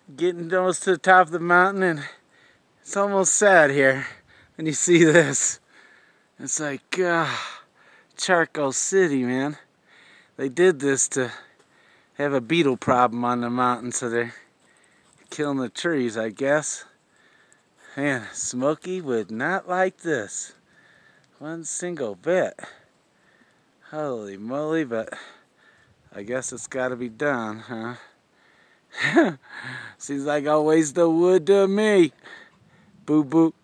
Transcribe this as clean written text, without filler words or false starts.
getting almost to the top of the mountain, and it's almost sad here when you see this. It's like, Charcoal City, man. They did this to have a beetle problem on the mountain, so they're killing the trees, I guess. Man, Smokey would not like this one single bit. Holy moly, but I guess it's gotta be done, huh? Seems like I'll waste the wood to me. Boo boo.